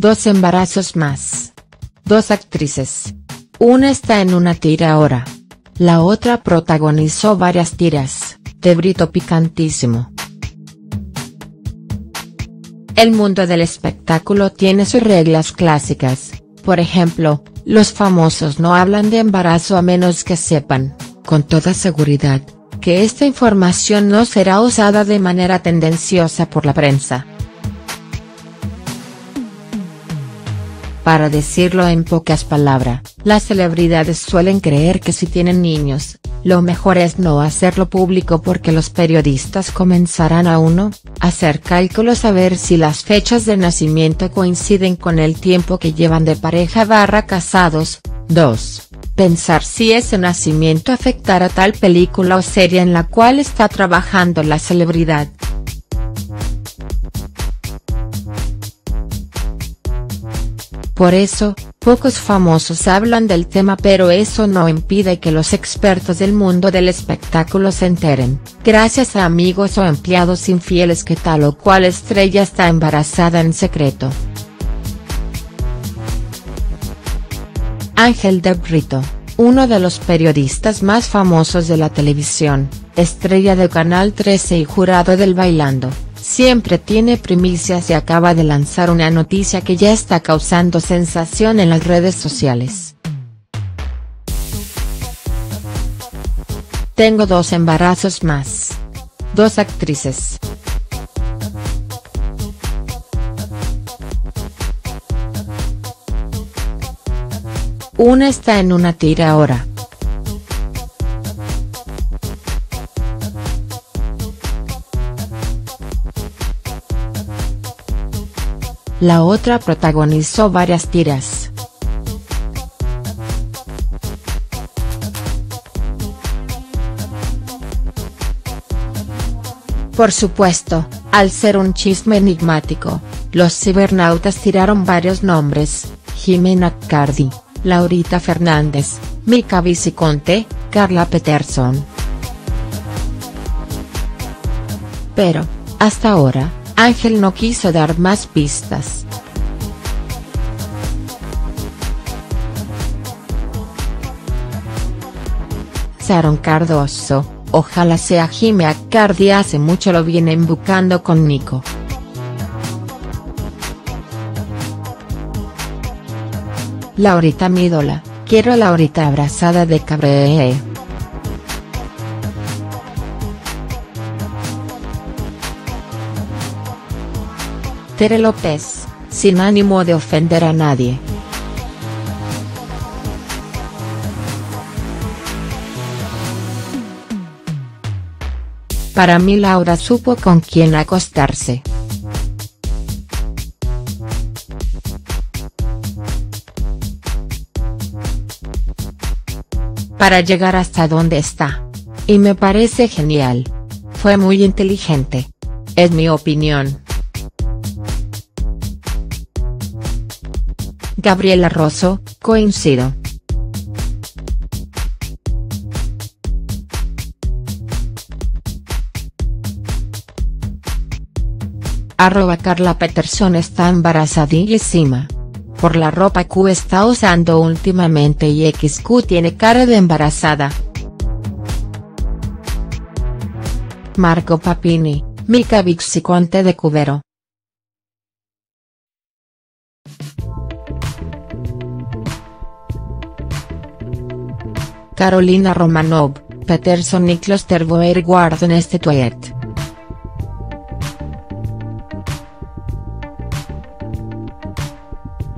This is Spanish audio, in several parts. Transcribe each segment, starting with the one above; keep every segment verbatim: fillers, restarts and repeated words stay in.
Dos embarazos más. Dos actrices. Una está en una tira ahora. La otra protagonizó varias tiras, de brito picantísimo. El mundo del espectáculo tiene sus reglas clásicas, por ejemplo, los famosos no hablan de embarazo a menos que sepan, con toda seguridad, que esta información no será usada de manera tendenciosa por la prensa. Para decirlo en pocas palabras, las celebridades suelen creer que si tienen niños, lo mejor es no hacerlo público porque los periodistas comenzarán a uno, a hacer cálculos a ver si las fechas de nacimiento coinciden con el tiempo que llevan de pareja barra casados, dos, pensar si ese nacimiento afectará tal película o serie en la cual está trabajando la celebridad. Por eso, pocos famosos hablan del tema, pero eso no impide que los expertos del mundo del espectáculo se enteren, gracias a amigos o empleados infieles, que tal o cual estrella está embarazada en secreto. Ángel de Brito, uno de los periodistas más famosos de la televisión, estrella de Canal trece y jurado del Bailando, siempre tiene primicias y acaba de lanzar una noticia que ya está causando sensación en las redes sociales. Tengo dos embarazos más. Dos actrices. Una está en una tira ahora. La otra protagonizó varias tiras. Por supuesto, al ser un chisme enigmático, los cibernautas tiraron varios nombres: Jimena Cardi, Laurita Fernández, Mica Viciconte, Carla Peterson. Pero, hasta ahora, Ángel no quiso dar más pistas. Sharon Cardoso, ojalá sea Jimena Cardi, hace mucho lo vienen buscando con Nico. Laurita mi ídola, quiero a Laurita abrazada de Cabré. Tere López, sin ánimo de ofender a nadie. Para mí Laura supo con quién acostarse. Para llegar hasta donde está. Y me parece genial. Fue muy inteligente. Es mi opinión. Gabriela Rosso, coincido. Arroba Carla Peterson está embarazadísima. Por la ropa que está usando últimamente y X Q tiene cara de embarazada. Marco Papini, Mica Viciconte de Cubero. Carolina Romanov, Peterson y Klosterboer guardan este tweet.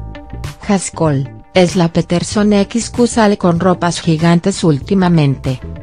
Haskell, es la Peterson X Q sale con ropas gigantes últimamente.